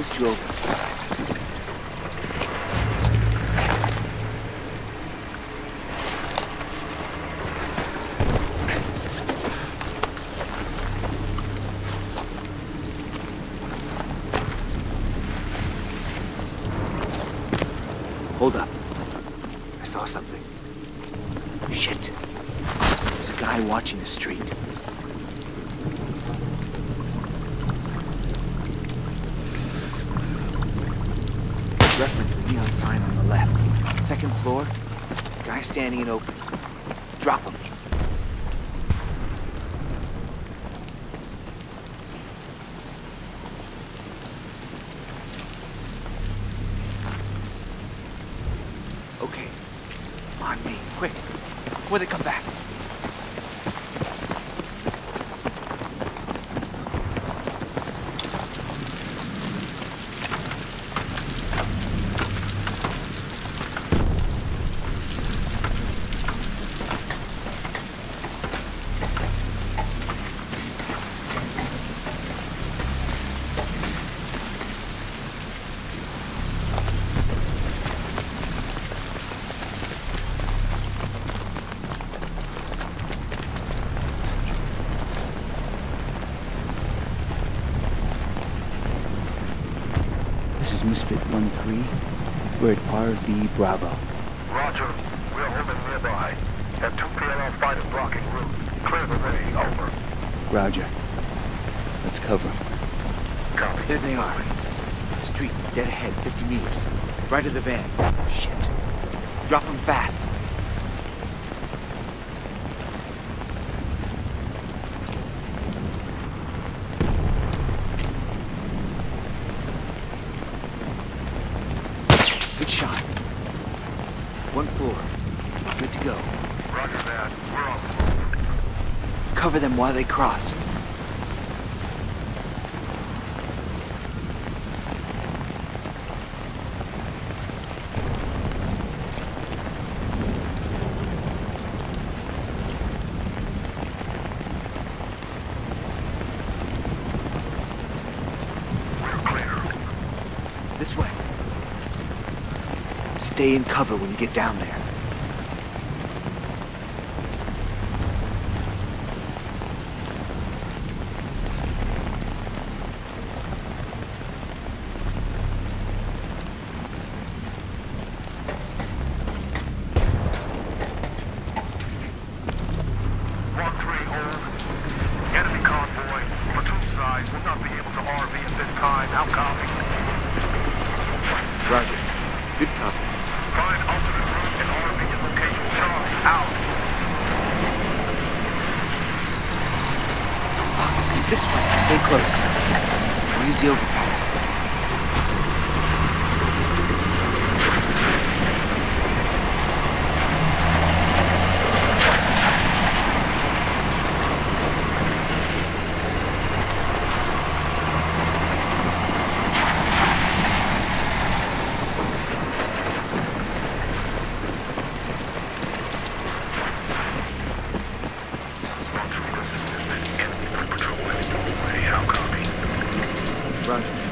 boost you over. Hold up. I saw something. Shit. There's a guy watching the street. Reference the neon sign on the left. Second floor. Guy standing in open. Drop him. Okay. On me. Quick. Before they come back. This is Misfit 1-3. We're at RV Bravo. Roger. We're holding nearby. Have 2 PLR fighters blocking route. Clear the way. Over. Roger. Let's cover them. Copy. There they are. Street, dead ahead, 50 meters. Right of the van. Shit. Drop them fast. Good shot. 1 floor. Good to go. Roger that. We're on the move. Cover them while they cross. We're clear. This way. Stay in cover when you get down there. Enemy convoy, platoon size, will not be able to RV at this time. Out copy. Roger. Good copy. Find alternate route and RV at location. Charlie, out. This way. Stay close. We'll use the overpass. Roger.